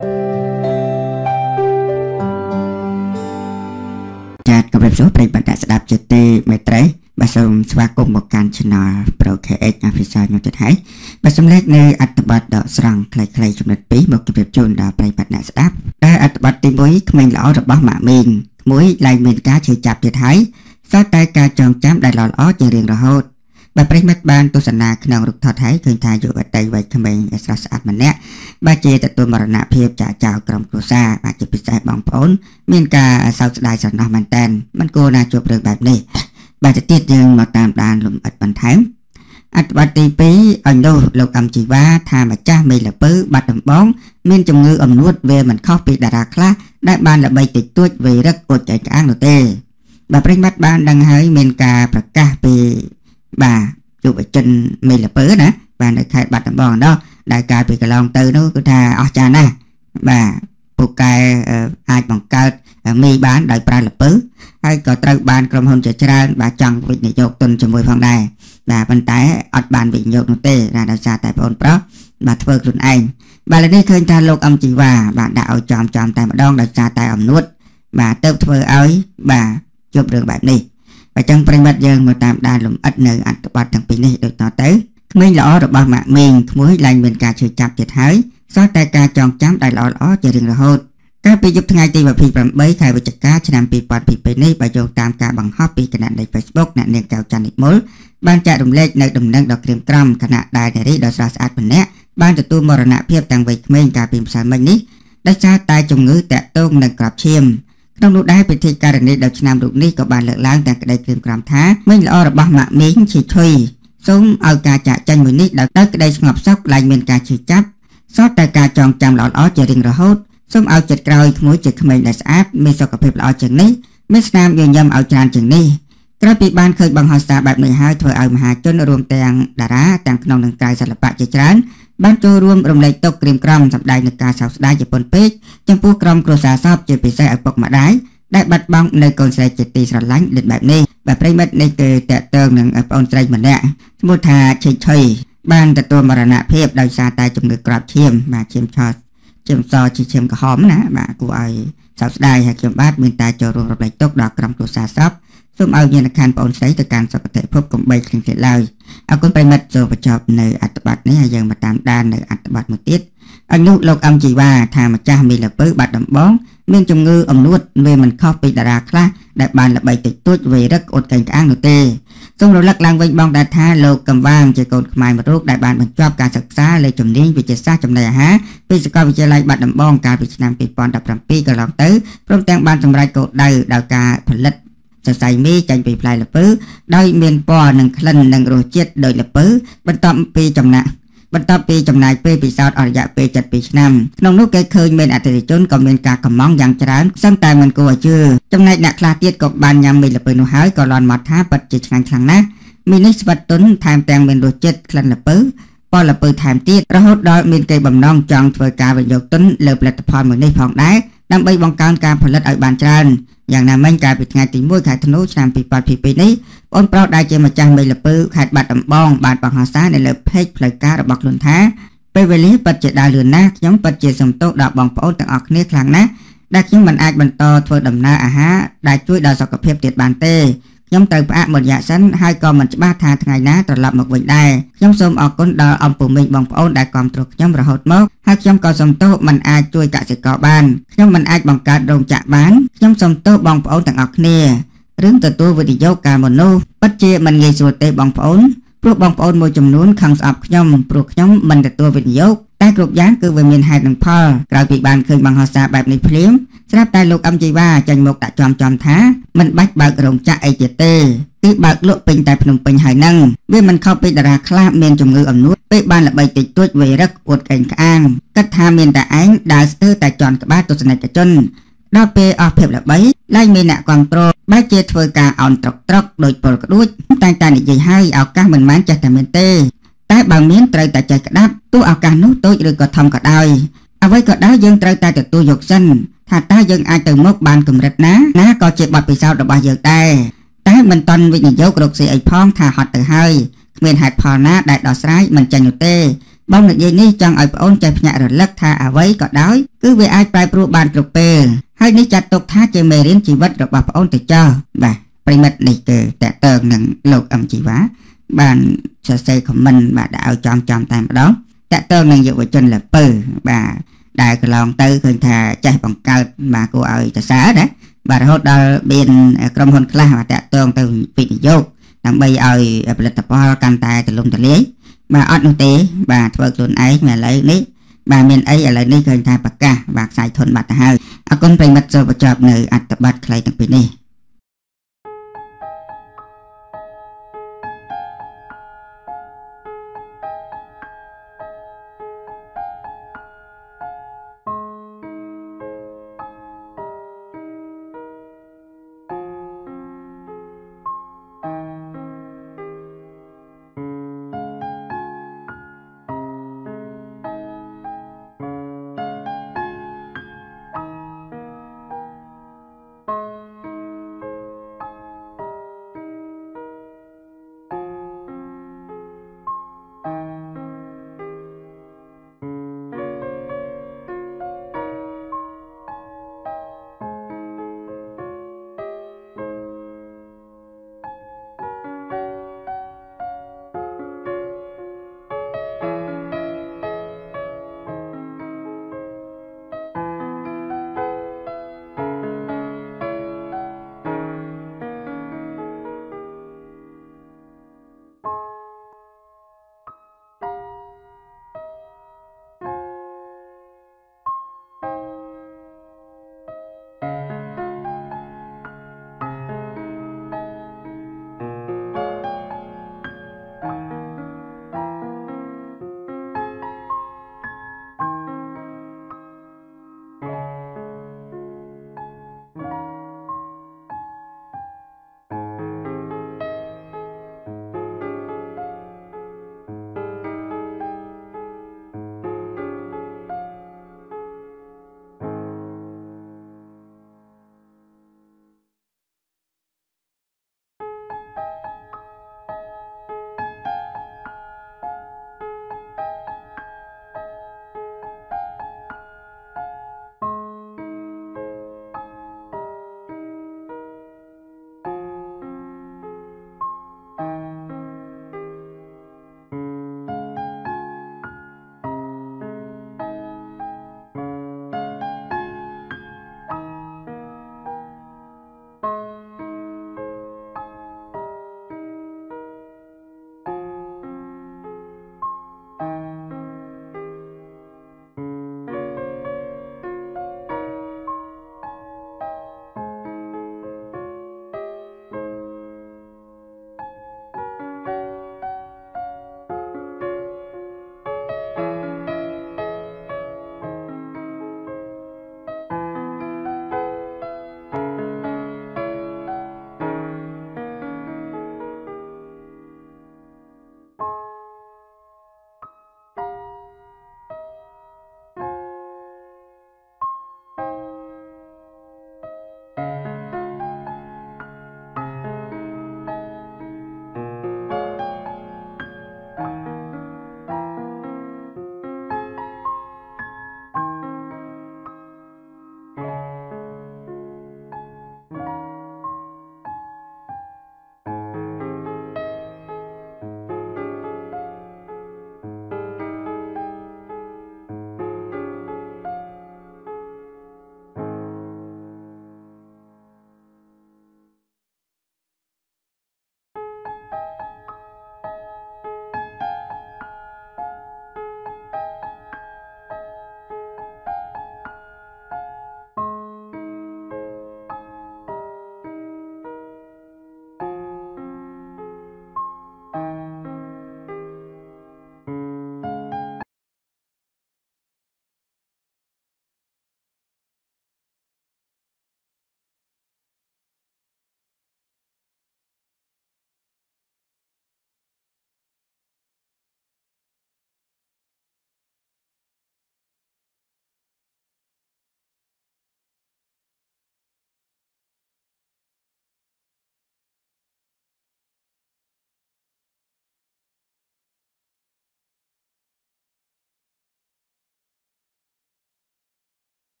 ចាត់កម្រិតសួរប្រិយមិត្តស្ដាប់ជាទីមេត្រីបាទសូមស្វាគមន៍មកកាន់ Channel Pro KX Official ខ្ញុំទៀតហើយបាទសម្លេចនៅអត្ថបទដកស្រង់ខ្លីៗចំណុច2មកជម្រាបជូនដល់ប្រិយមិត្តអ្នកស្ដាប់ដែលអត្ថបទទី1ក្មេងល្អរបស់ម៉ាក់មីងក្មួយឡើងមានការជឿចាប់ទៀតហើយសតតែការចងចាំដែលល្អជារៀងរហូតបាទប្រិយមិត្តបានទស្សនាក្នុងរូបថតហើយឃើញថាយុវតីវ័យក្មេងស្រស់ស្អាតម្នាក់បាទជាទទួលមរណភាពចាក់ចោលក្រុមគ្រួសារបាទជាពិសេសបងប្អូនមានការសោកស្ដាយស្រណោះមែនតើមិនគួរណាជួបរឿងបែបនេះបាទទៅទៀតយើងមកតាមដានលំអិតបន្ថែមអត្ថបទទី2ឲ្យនោះលោកអឹមជីវ៉ាថាម្ចាស់មេលពើបាត់ដំបងមានជំងឺអំនួតវាមិនខុសពីតារាខ្លះដែលបានល្បីតិចតួចវេរឹកអត់ចៃក្អាងនោះទេបាទប្រិយមិត្តបានដឹងហើយមានការប្រកាសពីបាទយុវជនមេលពើណាបាទនៅខេត្តបាត់ដំបងនោះដែលកាលពីកន្លងទៅនោះគឺថាអស្ចារ្យណាស់បាទពូកែអាចបង្កើតមីបានដោយប្រើលពើហើយក៏ត្រូវបានក្រុមហ៊ុនជាច្រើនបាទចង់វិនិយោគទុនជាមួយផងដែរបាទប៉ុន្តែអត់បានវិនិយោគនោះទេដោយសារតែបងប្រុសបាទធ្វើខ្លួនឯងបាទឥឡូវនេះឃើញថាលោកអឹមជីវ៉ាបាទដាក់ឲ្យចំតែម្ដងដោយសារតែអំនួតបាទទៅធ្វើឲ្យបាទជួបរឿងបែបនេះបើចឹងប្រិមិត្តយើងមកតាមដានលំអិតនៅអត្ថបទទាំងពីរនេះដូចតទៅក្មេងល្អរបស់ម៉ាក់មីងក្មួយឡើងមានការជឿចាប់ទៀតហើយសោះតែការចងចាំដែលល្អជារៀងរហូតកាលពីយប់ថ្ងៃទី28ខែវិច្ឆិកាឆ្នាំ2022នេះបើយោងតាមការបង្ហោះពីគណនី Facebook អ្នកនាងកៅច័ន្ទនិមលបានចែករំលែកនៅដំណឹងដ៏ក្រៀមក្រំខណៈដែលនារីដ៏ស្រស់ស្អាតម្នាក់បានទទួលមរណភាពទាំងវ័យក្មេងកាលពីម្សិលមិញនេះដោយសារតែជំងឺតាក់ទងនឹងក្របឈាមក្នុងនោះដែរពិធីការនីដល់ឆ្នាំរូបនេះក៏បានលើកឡើងទាំងក្តីក្រៀមក្រំថាមិញល្អរបស់ម៉ាក់មីងឈីឈុយសូមឲ្យការចាក់ចែងមួយនេះដោយក្តីស្ងប់សុខឡើងមានការជឿចាប់សតតែការចងចាំល្អជារៀងរហូតសូមឲ្យចិត្តក្រោយក្មួយជាក្មេងដែលស្អាតមានសុខភាពល្អជាងនេះមានស្នាមញញឹមឲ្យច្រើនជាងនេះក្រោយពីបានឃើញបង្ហោះសារបែបនេះហើយធ្វើឲ្យមហាជនរួមទាំងតារាទាំងក្នុងនិងក្រៅសិល្បៈជាច្រើនបានចូលរួមរំលែកទុក្ខក្រៀមក្រំសម្ដែងនឹងការសោកស្ដាយជាពន់ពេកចំពោះក្រុមគ្រួសារសពជាពិសេសឪពុកម្ដាយដែលបាត់បង់នៅកូនស្រីជាទីស្រឡាញ់ដូចបែបនេះបាទប្រិមិត្តនេះគឺតេតើងនឹងប្អូនស្រីម្នាក់ឈ្មោះថាឈិចឆុយបានទទួលមរណភាពដោយសារតែជំងឺក្របឈាមបាទឈាមឆោតឈាមសជាឈាមក្រហមណាបាទគួរឲ្យសោកស្ដាយហើយខ្ញុំបាទមានតែចូលរួមរំលែកទុក្ខដល់ក្រុមគ្រួសារសពសូមឲ្យញាណខណ្ឌបងស្រីទៅកាន់សុគតិភពកុំបីឃ្លៀងឃ្លាតឡើយអរគុណប្រិមិត្តចូលបញ្ចប់នៅអត្ថបទនេះហើយយើងមកតាមដាននៅអត្ថបទមួយទៀតអនុលោកអឹមជីវ៉ាថាម្ចាស់មីលពើបាត់ដំបងមានជំងឺអំនួតវាមិនខុសពីតារាខ្លះដែលបានល្បីតិចតួចវេរឹកអត់កេងក្អាងនោះទេសូមរលឹកឡើងវិញបងដែរថាលោកកំវាងជាកូនខ្មែរមួយរូបដែលបានបញ្ចប់ការសិក្សាលើជំនាញវិទ្យាសាស្ត្រចំណីអាហារពីសាកលវិទ្យាល័យបាត់ដំបងកាលពីឆ្នាំ2017កន្លងទៅព្រមទាំងបានសម្រេចគោលដៅដោយការផលិតសរសៃមីចេញពីផ្លែល្ពៅដោយមានពណ៌និងក្លិននិងរសជាតិដូចល្ពៅបន្ទាប់ពីចំណាយពេលពិសោធន៍អស់រយៈពេល7ឆ្នាំក្នុងនោះគេឃើញមានអតិថិជនក៏មានការកម្មង់យ៉ាងច្រើនសឹងតែមិនគួរឲ្យជឿចំណែកអ្នកខ្លះទៀតក៏បានញ៉ាំមីល្ពៅនោះហើយក៏លន់មាត់ថាពិតជាឆ្ងាញ់ខ្លាំងណាស់មីនេះស្វិតទុនថែមទាំងមានរសជាតិក្លិនល្ពៅពណ៌ល្ពៅថែមទៀតរហូតដល់មានគេបំណងចង់ធ្វើការវិនិយោគទុនលើផលិតផលមួយនេះផងដែរដើម្បីបង្កើនការផលិតឲ្យបានច្រើនយ៉ាងណាមិញកាលពីថ្ងៃទី1ខែធ្នូឆ្នាំ2022នេះបងប្រុសដែលជាម្ចាស់មីល្ពៅខេត្តបាត់ដំបងបានបង្ហោះសារនៅលើเพจផ្លូវការរបស់ខ្លួនថាពេលវេលាពិតជាដើរលឿនណាស់ខ្ញុំពិតជាសំទោសដល់បងប្អូនទាំងអស់គ្នាខ្លាំងណាស់ដែលខ្ញុំមិនអាចបន្តធ្វើដំណើរអាហារដែលជួយដល់សុខភាពទៀតបានទេខ្ញុំត្រូវផ្អាកមួយរយៈសិនហើយក៏មិនច្បាស់ថាថ្ងៃណាត្រឡប់មកវិញដែរខ្ញុំសូមអរគុណដល់អំពូមីងបងប្អូនដែលគាំទ្រខ្ញុំរហូតមកហើយខ្ញុំក៏សូមទោសមិនអាចជួយកសិករបានខ្ញុំមិនអាចបង្កើតរោងចក្របានខ្ញុំសូមទោសបងប្អូនទាំងអស់គ្នារឿងទទួលវិនិយោគការមនុស្សពិតជាមិនងាយស្រួលទេបងប្អូនព្រោះបងប្អូនមួយចំនួនខឹងស្អប់ខ្ញុំព្រោះខ្ញុំមិនទទួលវិនិយោគតែគ្រប់យ៉ាងគឺវាមានហេតុនិងផលក្រោយពីបានឃើញបង្ហោះសារបែបនេះភ្លាមស្រាប់តែលោកអឹមជីវ៉ាចេញមកដាក់ចំថាមិនបាច់បើករោងចក្រអីទៀតទេគឺបើកលក់ពេញតែភ្នំពេញហើយនឹងវាមិនខុសពីតារាខ្លះមានជំងឺអំនួតពេលបានល្បីតិចតួចវេរឹកអួតកេងក្អាងគិតថាមានតែឯងដើរស្ទើរតែជន់ក្បាលទស្សនិកជនដល់ពេលអស់ភាពល្បីឡើងមានអ្នកគ្រប់គ្រងបែរជាធ្វើការអោនត្រកដោយពលក្ដួចតែនិយាយឲ្យឱកាសមិនមែនចេះតែមានទេតែបើមានត្រូវតែចេះក្តាប់ទោះឱកាសនោះតូចឬក៏ធំក៏ដោយអ្វីក៏ដោយយើងត្រូវតែទទួលយកសិនថាតើយើងអាចទៅមុខបានកម្រិតណាក៏ជាបទពិសោធន៍របស់យើងដែរតែមិនតន់វិនិយោគរកស៊ីអីផងថាហត់ទៅហើយគ្មានហេតុផលណាដែលដោះស្រាយមិនចេញនោះទេបងនិយាយនេះចង់ឲ្យប្អូនចេះភ្ញាក់រលឹកថាអ្វីក៏ដោយគឺវាអាចប្រែប្រួលបានគ្រប់ពេលហើយនេះចាត់ទុកថាជាមេរៀនជីវិតរបស់ប្អូនទៅចោលបាទប្រិមិត្តនេះគឺតកតើនឹងលោកអឹមជីវ៉ាបានសរសេរខមមិនបាទដាក់ឲ្យចំតែម្ដងតកតើនឹងយុវជនលពើបាទដែលកន្លងទៅឃើញថាចេះបង្កើតបាទគួរឲ្យសរសើរណាបាទរហូតដល់មានក្រុមហ៊ុនខ្លះបាទតកតើទៅវិនិយោគដើម្បីឲ្យផលិតផលកាន់តែទូលំទូលាយបាទអត់នោះទេបាទធ្វើខ្លួនឯងមកឥឡូវនេះបាទមានអីឥឡូវនេះឃើញថាប្រកាសបាទខ្សែធនបាត់ទៅហើយអរគុណប្រិមិត្តចូលបញ្ចប់នៅអត្ថបទខ្លីទាំងពីរនេះ